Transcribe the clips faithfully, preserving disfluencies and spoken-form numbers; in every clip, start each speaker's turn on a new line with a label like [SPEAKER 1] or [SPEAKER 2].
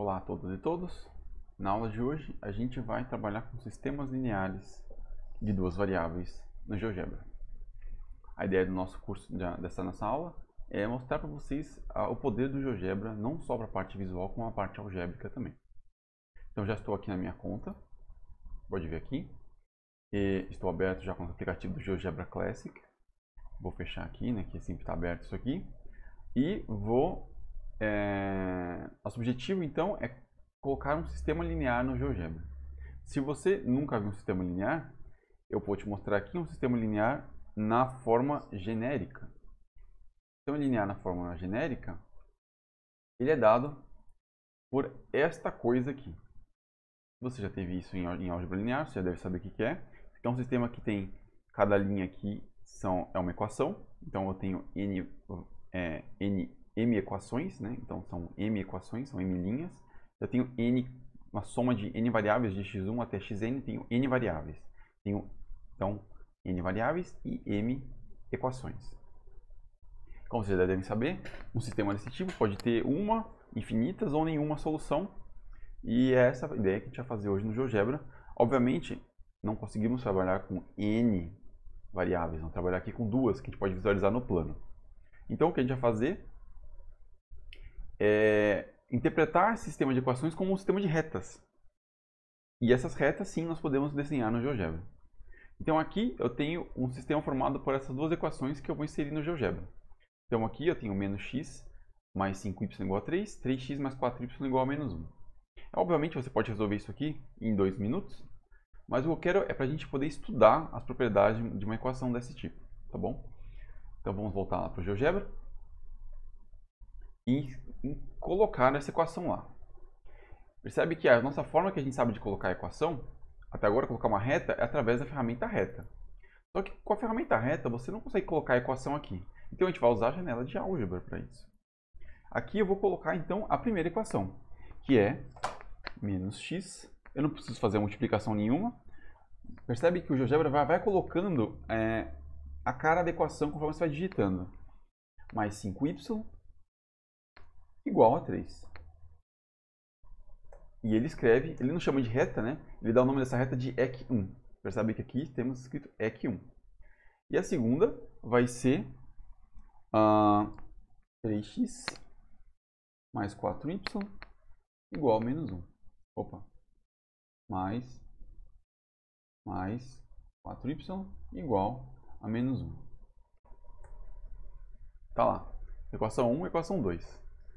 [SPEAKER 1] Olá a todas e todos. Na aula de hoje a gente vai trabalhar com sistemas lineares de duas variáveis no GeoGebra. A ideia do nosso curso, dessa nossa aula, é mostrar para vocês o poder do GeoGebra, não só para a parte visual, como a parte algébrica também. Então já estou aqui na minha conta, pode ver aqui. E estou aberto já com o aplicativo do GeoGebra Classic. Vou fechar aqui, né, que sempre está aberto isso aqui. E vou... É... Nosso objetivo, então, é colocar um sistema linear no GeoGebra. Se você nunca viu um sistema linear, eu vou te mostrar aqui um sistema linear na forma genérica. O sistema linear na forma genérica, ele é dado por esta coisa aqui. Você já teve isso em, em álgebra linear, você já deve saber o que, que é. É um sistema que tem, cada linha aqui são, é uma equação. Então eu tenho n, é, n, m equações, né? Então são m equações, são m linhas. Eu tenho n, uma soma de n variáveis de x um até xn, tenho n variáveis. Tenho, então, n variáveis e m equações. Como vocês já devem saber, um sistema desse tipo pode ter uma, infinitas ou nenhuma solução. E é essa a ideia que a gente vai fazer hoje no GeoGebra. Obviamente, não conseguimos trabalhar com n variáveis, vamos trabalhar aqui com duas, que a gente pode visualizar no plano. Então, o que a gente vai fazer é interpretar esse sistema de equações como um sistema de retas. E essas retas, sim, nós podemos desenhar no GeoGebra. Então, aqui eu tenho um sistema formado por essas duas equações que eu vou inserir no GeoGebra. Então, aqui eu tenho menos x mais cinco y igual a três, três x mais quatro y igual a menos um. Obviamente, você pode resolver isso aqui em dois minutos, mas o que eu quero é para a gente poder estudar as propriedades de uma equação desse tipo, tá bom? Então, vamos voltar lá para o GeoGebra e, e colocar essa equação lá. Percebe que a nossa forma que a gente sabe de colocar a equação, até agora colocar uma reta, é através da ferramenta reta. Só que com a ferramenta reta, você não consegue colocar a equação aqui. Então, a gente vai usar a janela de álgebra para isso. Aqui eu vou colocar, então, a primeira equação, que é menos x. Eu não preciso fazer multiplicação nenhuma. Percebe que o GeoGebra vai, vai colocando é, a cara da equação conforme você vai digitando. Mais cinco y igual a três. E ele escreve, ele não chama de reta, né? Ele dá o nome dessa reta de E C um. Percebe que aqui temos escrito E C um. E a segunda vai ser uh, três x mais quatro y igual a menos um. Opa. Mais, mais quatro y igual a menos um. Tá lá. Equação um e equação dois.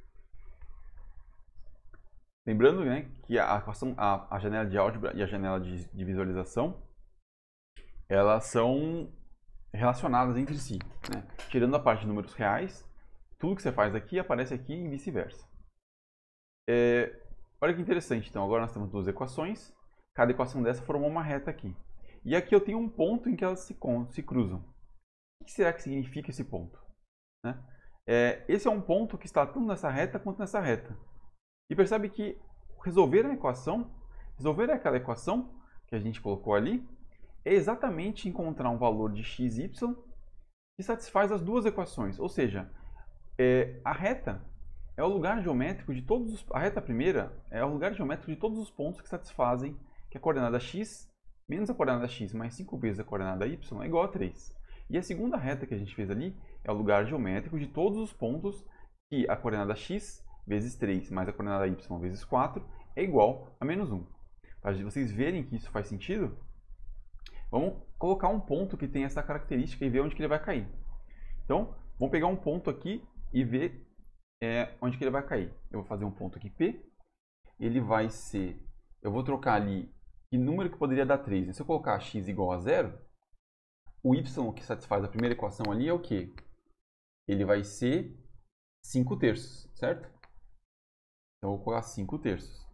[SPEAKER 1] Lembrando, né, que a, equação, a, a janela de álgebra e a janela de, de visualização, elas são relacionadas entre si, né? Tirando a parte de números reais, tudo que você faz aqui aparece aqui e vice-versa. É, olha que interessante, então agora nós temos duas equações, cada equação dessa formou uma reta aqui. E aqui eu tenho um ponto em que elas se, se cruzam. O que será que significa esse ponto? Né? É, esse é um ponto que está tanto nessa reta quanto nessa reta. E percebe que resolver a equação, resolver aquela equação que a gente colocou ali, é exatamente encontrar um valor de x e y que satisfaz as duas equações. Ou seja, é, a reta é o lugar geométrico de todos os, a reta primeira é o lugar geométrico de todos os pontos que satisfazem que a coordenada x menos a coordenada x mais cinco vezes a coordenada y é igual a três. E a segunda reta que a gente fez ali é o lugar geométrico de todos os pontos que a coordenada x vezes três mais a coordenada y vezes quatro é igual a menos um. Para vocês verem que isso faz sentido, vamos colocar um ponto que tem essa característica e ver onde que ele vai cair. Então, vamos pegar um ponto aqui e ver é, onde que ele vai cair. Eu vou fazer um ponto aqui P, ele vai ser, eu vou trocar ali que número que poderia dar três. Se eu colocar x igual a zero, o y que satisfaz a primeira equação ali é o quê? Ele vai ser cinco terços, certo? Então, eu vou colocar cinco terços.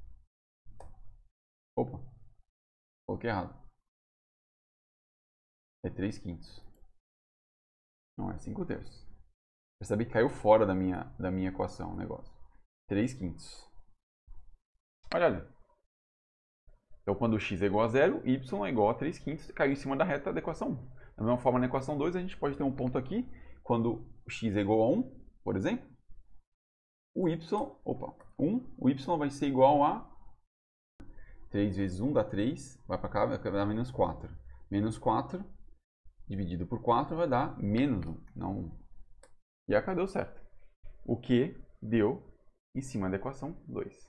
[SPEAKER 1] Opa, coloquei errado. É três quintos. Não, é cinco terços. Percebe que caiu fora da minha, da minha equação o negócio. três quintos. Olha ali. Então, quando x é igual a zero, y é igual a três quintos, caiu em cima da reta da equação um. Da mesma forma, na equação dois, a gente pode ter um ponto aqui, quando x é igual a um, por exemplo, o y, opa, um, o y vai ser igual a três vezes um dá três, vai para cá, vai dar menos quatro. Menos quatro dividido por quatro vai dar menos um, não um. E acá deu certo. O que deu em cima da equação dois.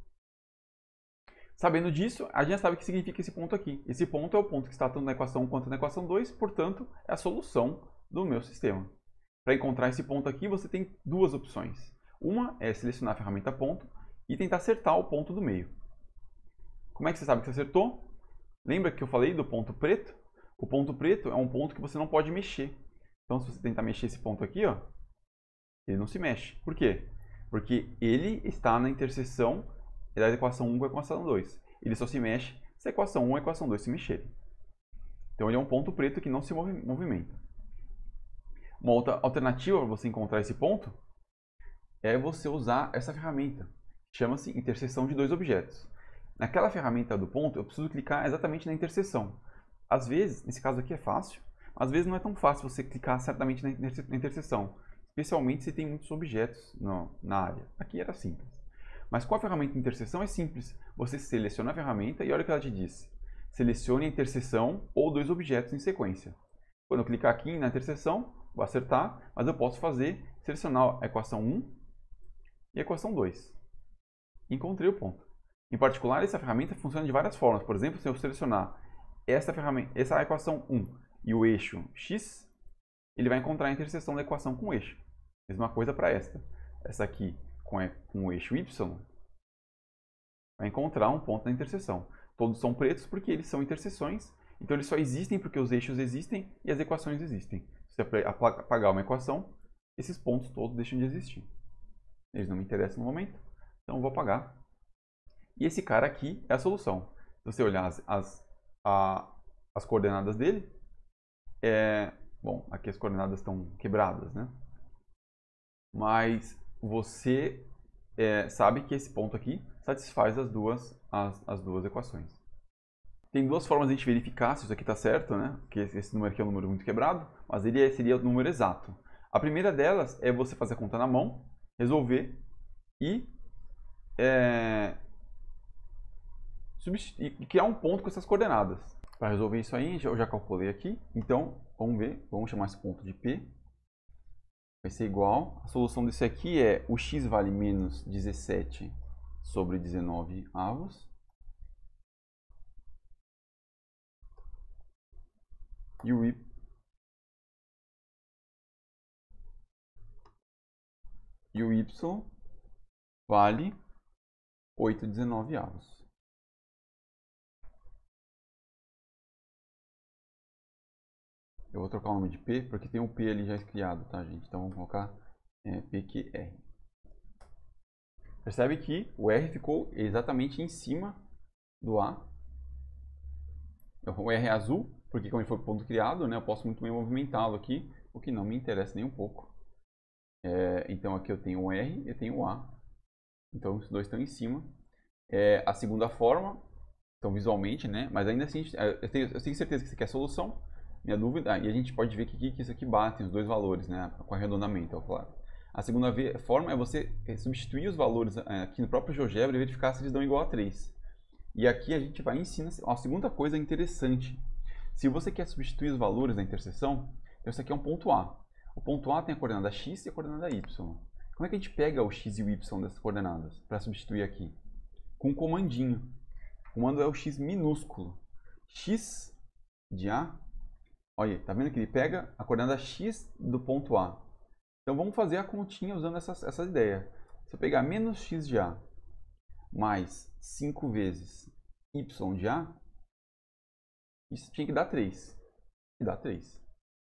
[SPEAKER 1] Sabendo disso, a gente sabe o que significa esse ponto aqui. Esse ponto é o ponto que está tanto na equação um quanto na equação dois, portanto, é a solução do meu sistema. Para encontrar esse ponto aqui, você tem duas opções. Uma é selecionar a ferramenta ponto e tentar acertar o ponto do meio. Como é que você sabe que você acertou? Lembra que eu falei do ponto preto? O ponto preto é um ponto que você não pode mexer. Então, se você tentar mexer esse ponto aqui, ó, ele não se mexe. Por quê? Porque ele está na interseção da equação um com a equação dois. Ele só se mexe se a equação um e a equação dois se mexerem. Então ele é um ponto preto que não se movimenta. Uma outra alternativa para você encontrar esse ponto é você usar essa ferramenta. Chama-se interseção de dois objetos. Naquela ferramenta do ponto, eu preciso clicar exatamente na interseção. Às vezes, nesse caso aqui é fácil, às vezes não é tão fácil você clicar certamente na interseção. Especialmente se tem muitos objetos no, na área. Aqui era simples. Mas com a ferramenta de interseção é simples. Você seleciona a ferramenta e olha o que ela te diz. Selecione a interseção ou dois objetos em sequência. Quando eu clicar aqui na interseção, vou acertar, mas eu posso fazer, selecionar a equação um e a equação dois. Encontrei o ponto. Em particular, essa ferramenta funciona de várias formas. Por exemplo, se eu selecionar essa, ferramenta, essa equação um e o eixo x, ele vai encontrar a interseção da equação com o eixo. Mesma coisa para esta. Essa aqui com, com o eixo y vai encontrar um ponto na interseção. Todos são pretos porque eles são interseções, então eles só existem porque os eixos existem e as equações existem. Se você apagar uma equação, esses pontos todos deixam de existir. Eles não me interessam no momento, então eu vou apagar. E esse cara aqui é a solução. Se você olhar as, as, a, as coordenadas dele, é... Bom, aqui as coordenadas estão quebradas, né? Mas você é, sabe que esse ponto aqui satisfaz as duas, as, as duas equações. Tem duas formas de a gente verificar se isso aqui está certo, né? Porque esse número aqui é um número muito quebrado, mas ele seria o número exato. A primeira delas é você fazer a conta na mão, resolver e, é, e criar um ponto com essas coordenadas. Para resolver isso aí, eu já calculei aqui. Então, vamos ver. Vamos chamar esse ponto de P. Vai ser igual. A solução desse aqui é o x vale menos dezessete sobre dezenove avos. E o y e o y vale oito dezenove avos. Eu vou trocar o nome de P, porque tem um P ali já criado, tá, gente? Então vamos colocar é, P Q R. Percebe que o R ficou exatamente em cima do A. O R é azul, porque como ele foi ponto criado, né, eu posso muito bem movimentá-lo aqui, o que não me interessa nem um pouco. É, então aqui eu tenho o R e eu tenho o A. Então os dois estão em cima. É, a segunda forma, então visualmente, né, mas ainda assim eu tenho, eu tenho certeza que isso aqui é a solução. Minha dúvida, e a gente pode ver que, que isso aqui bate, os dois valores, né, com arredondamento, é claro. A segunda forma é você substituir os valores aqui no próprio GeoGebra e verificar se eles dão igual a três. E aqui a gente vai ensinar a segunda coisa interessante. Se você quer substituir os valores da interseção, então isso aqui é um ponto A. O ponto A tem a coordenada x e a coordenada y. Como é que a gente pega o x e o y dessas coordenadas para substituir aqui? Com um comandinho. O comando é o x minúsculo. X de A. Olha, tá vendo que ele pega a coordenada x do ponto A. Então vamos fazer a continha usando essa, essa ideia. Se eu pegar menos x de A mais cinco vezes y de A, isso tinha que dar três. E dá três.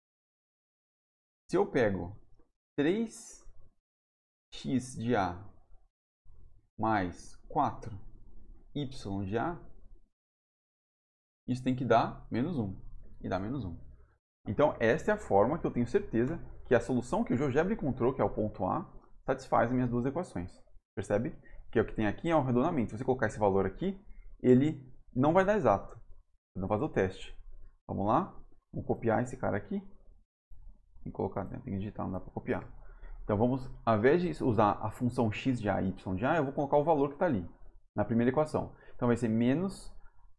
[SPEAKER 1] Se eu pego três x de A mais quatro y de A, isso tem que dar menos um. E dá menos um. Então, esta é a forma que eu tenho certeza que a solução que o GeoGebra encontrou, que é o ponto A, satisfaz as minhas duas equações. Percebe? Que o que tem aqui é um arredondamento. Se você colocar esse valor aqui, ele não vai dar exato. Vamos fazer o teste. Vamos lá? Vamos copiar esse cara aqui. Tem que colocar, tem que digitar, não dá para copiar. Então vamos, ao invés de usar a função x de a e y de a, eu vou colocar o valor que está ali, na primeira equação. Então vai ser menos,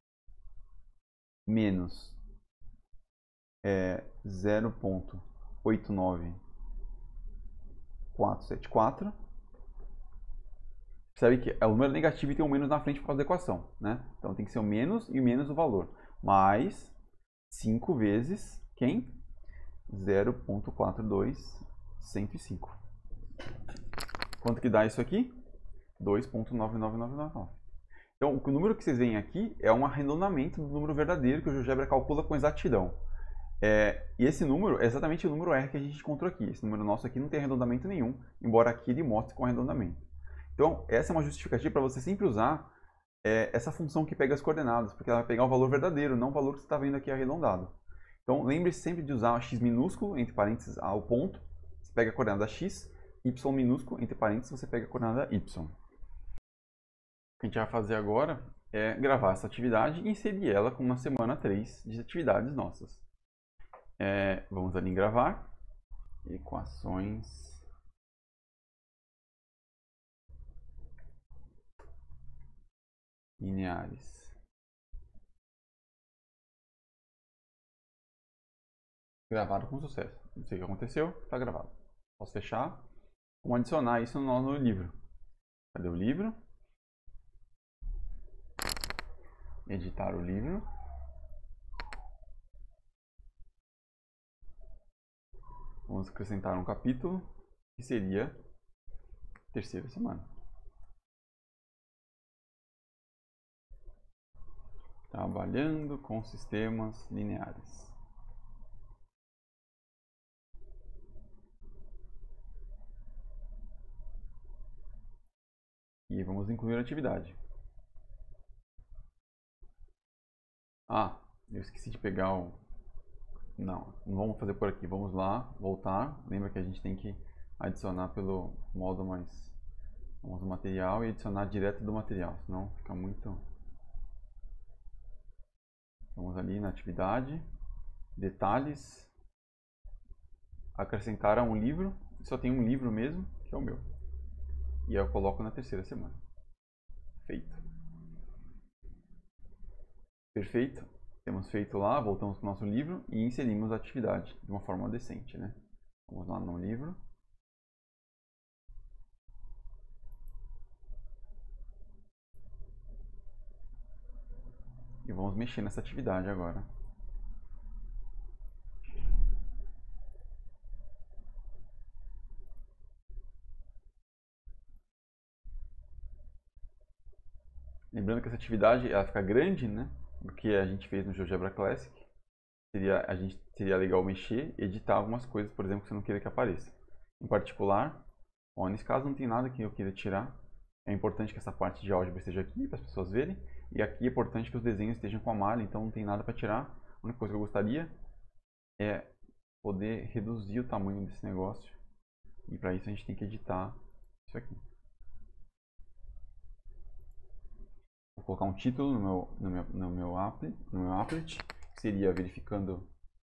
[SPEAKER 1] menos é, zero ponto oito nove quatro sete quatro. Percebe que é o número negativo e tem um menos na frente por causa da equação, né? Então tem que ser o menos e o menos o valor. Mais cinco vezes quem? zero ponto quatro dois cento e cinco. Quanto que dá isso aqui? dois ponto nove nove nove nove nove. Então, o número que vocês veem aqui é um arredondamento do número verdadeiro que o GeoGebra calcula com exatidão. É, e esse número é exatamente o número R que a gente encontrou aqui. Esse número nosso aqui não tem arredondamento nenhum, embora aqui ele mostre com arredondamento. Então, essa é uma justificativa para você sempre usar é, essa função que pega as coordenadas, porque ela vai pegar o valor verdadeiro, não o valor que você está vendo aqui arredondado. Então, lembre-se sempre de usar x minúsculo, entre parênteses, ao ponto, você pega a coordenada x, y minúsculo, entre parênteses, você pega a coordenada y. O que a gente vai fazer agora é gravar essa atividade e inserir ela com uma semana três de atividades nossas. É, vamos ali em gravar, equações lineares. Gravado com sucesso. Não sei o que aconteceu, está gravado. Posso fechar. Vamos adicionar isso no, no livro. Cadê o livro? Editar o livro. Vamos acrescentar um capítulo, que seria terceira semana. Trabalhando com sistemas lineares. E vamos incluir a atividade. Ah, eu esqueci de pegar o... Não, não vamos fazer por aqui. Vamos lá, voltar. Lembra que a gente tem que adicionar pelo modo mais... Vamos no material e adicionar direto do material, senão fica muito... Vamos ali na atividade, detalhes, acrescentar a um livro, só tem um livro mesmo, que é o meu. E eu coloco na terceira semana. Feito. Perfeito. Temos feito lá, voltamos para o nosso livro e inserimos a atividade de uma forma decente, né? Vamos lá no livro. E vamos mexer nessa atividade agora. Lembrando que essa atividade ela fica grande, né? Do que a gente fez no GeoGebra Classic. Seria, a gente, seria legal mexer e editar algumas coisas, por exemplo, que você não queira que apareça. Em particular, ó, nesse caso não tem nada que eu queira tirar. É importante que essa parte de álgebra esteja aqui para as pessoas verem. E aqui é importante que os desenhos estejam com a malha, então não tem nada para tirar. A única coisa que eu gostaria é poder reduzir o tamanho desse negócio. E para isso a gente tem que editar isso aqui. Vou colocar um título no meu, no meu, no meu, applet, no meu applet, que seria verificando,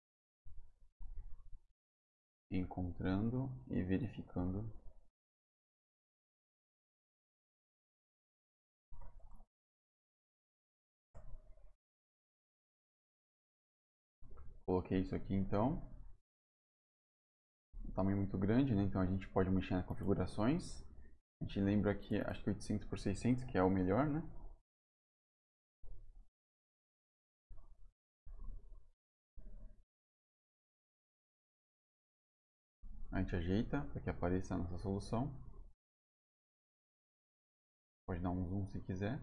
[SPEAKER 1] encontrando e verificando coloquei isso aqui então. Um tamanho muito grande, né? Então a gente pode mexer nas configurações. A gente lembra que acho que oitocentos por seiscentos que é o melhor, né? A gente ajeita para que apareça a nossa solução. Pode dar um zoom se quiser.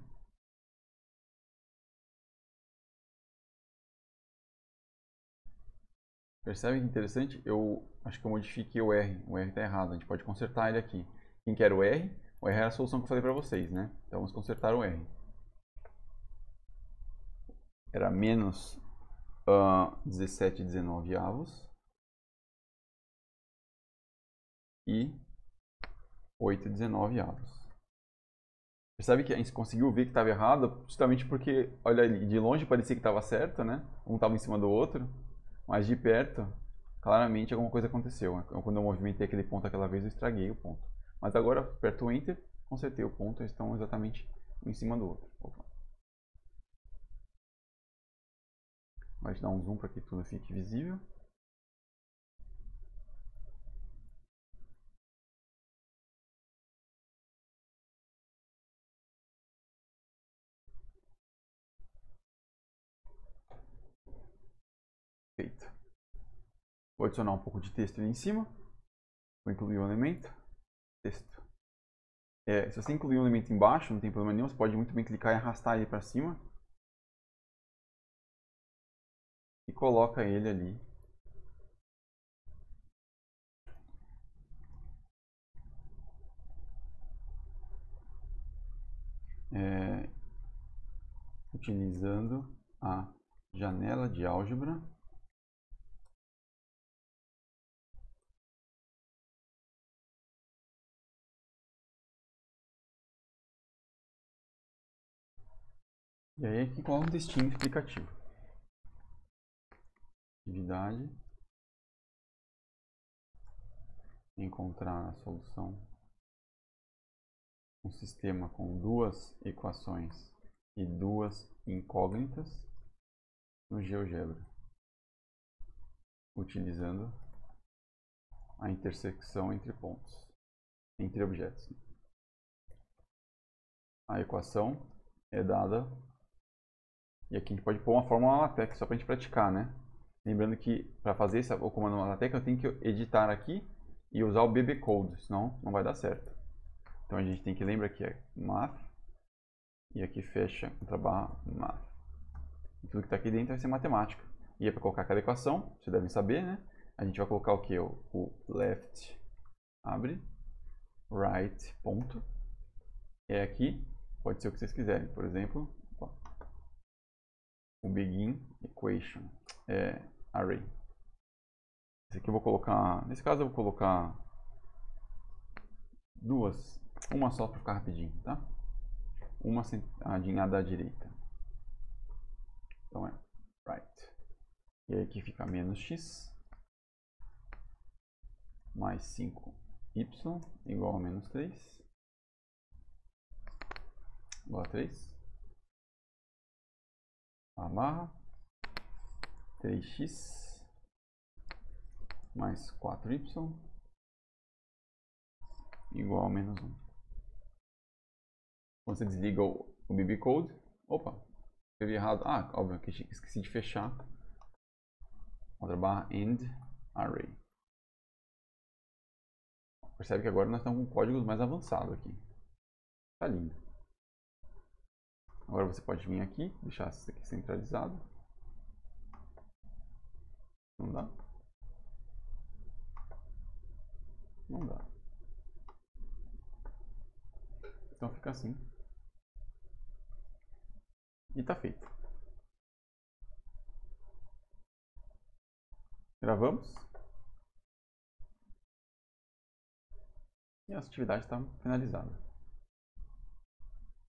[SPEAKER 1] Percebe que interessante? Eu acho que eu modifiquei o R. O R está errado. A gente pode consertar ele aqui. Quem quer o R? O R era a solução que eu falei para vocês, né? Então vamos consertar o R. Era menos uh, dezessete dezenove avos. E oito dezenove avos. Percebe que a gente conseguiu ver que estava errado, justamente porque, olha ali, de longe parecia que estava certo, né? Um estava em cima do outro, mas de perto claramente alguma coisa aconteceu. Quando eu movimentei aquele ponto aquela vez, eu estraguei o ponto. Mas agora, aperto o Enter, consertei o ponto, eles estão exatamente um em cima do outro. Opa. Vai dar um zoom para que tudo fique visível. Feito. Vou adicionar um pouco de texto ali em cima. Vou incluir o elemento. Texto. É, se você incluir um elemento embaixo, não tem problema nenhum. Você pode muito bem clicar e arrastar ele para cima. E coloca ele ali. É, utilizando a janela de álgebra. E aí aqui coloca um textinho explicativo. Atividade. Encontrar a solução. Um sistema com duas equações e duas incógnitas no GeoGebra. Utilizando a intersecção entre pontos. Entre objetos. A equação é dada. E aqui a gente pode pôr uma fórmula na LaTeX só para a gente praticar, né? Lembrando que para fazer esse, o comando na LaTeX eu tenho que editar aqui e usar o B B Code, senão não vai dar certo. Então a gente tem que lembrar que é math e aqui fecha contra barra math. E tudo que está aqui dentro vai ser matemática. E é para colocar aquela equação, vocês devem saber, né? A gente vai colocar o que? O, o left, abre, right, ponto. É aqui, pode ser o que vocês quiserem. Por exemplo, o begin equation é array. Esse aqui eu vou colocar, nesse caso eu vou colocar duas, uma só para ficar rapidinho, tá? Uma alinhada à direita. Então é right. E aí aqui fica menos x mais cinco y igual a menos três igual a três. A barra três x mais quatro y igual a menos um. Quando você desliga o, o B B Code, opa, escrevi errado. Ah, óbvio que esqueci de fechar. Outra barra end array. Percebe que agora nós estamos com códigos mais avançados aqui. Tá lindo. Agora você pode vir aqui, deixar isso aqui centralizado. Não dá? Não dá. Então fica assim. E tá feito. Gravamos. E a atividade está finalizada.